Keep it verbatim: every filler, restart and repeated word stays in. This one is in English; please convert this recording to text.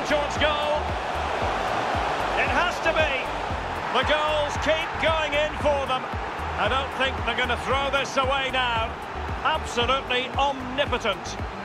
towards goal. It has to be. The goals keep going in for them. I don't think they're going to throw this away now. Absolutely omnipotent.